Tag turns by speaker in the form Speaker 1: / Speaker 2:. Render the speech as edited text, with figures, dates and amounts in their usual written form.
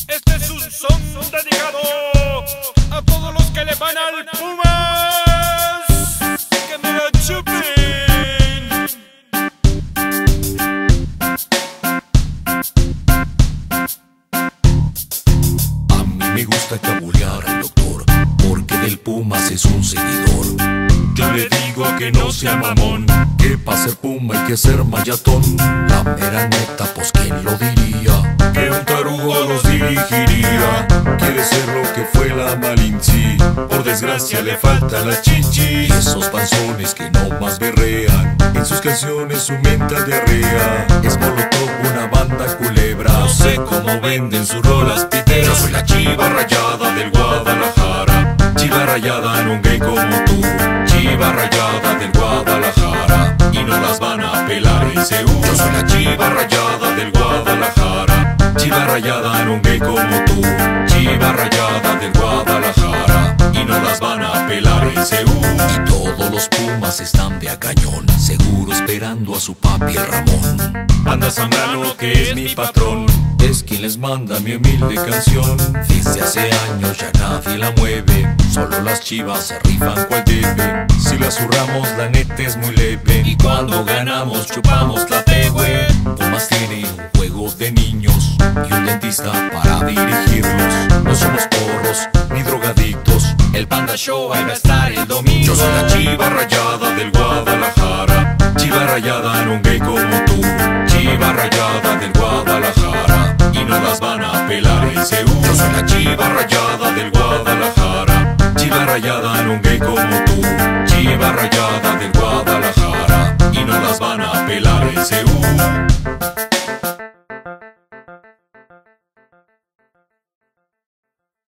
Speaker 1: Este es un son dedicado a todos los que le van al Pumas. Que me la chupen.
Speaker 2: A mí me gusta cabulear al doctor, porque del Pumas es un seguidor. Yo le digo que no sea mamón, que pa' ser Puma hay que ser mayatón. La mera neta, pues quién lo diría, que un tarugo los dirigiría. Quiere ser lo que fue la Malinche, por desgracia le falta la chichi. Y esos panzones que no más berrean, en sus canciones su mental diarrea. Es Molotov una banda culebra, no sé cómo venden sus rolas piteras. Yo soy la chiva rayada del Guadalajara, chiva rayada en un gay como tú, chiva rayada del Guadalajara, y no las van a pelar en Seúl. Yo soy la chiva rayada del Guadalajara, chiva rayada en un gay como tú, chiva rayada del Guadalajara, y no las van a pelar en Seúl. Y todos los Pumas están de a cañón, seguro esperando a su papi el Ramón. Banda Zambrano, que es mi patrón, es quien les manda mi humilde canción. Desde hace años ya nadie la mueve, solo las chivas se rifan cual debe. Si la zurramos la neta es muy leve, y cuando ganamos chupamos la güey. Pumas tiene un juego de niños y un dentista para dirigirlos. No somos porros ni drogadictos, el Panda Show ahí va a estar el domingo. Yo soy la chiva rayada del Guadalajara, chiva rayada en un gay como tú, chiva rayada del Guadalajara, y no las van a pelar en Seúl. Yo soy la chiva rayada del Guadalajara, chiva rayada en un gay como tú, chiva rayada del Guadalajara, y no las van a pelar en Seúl.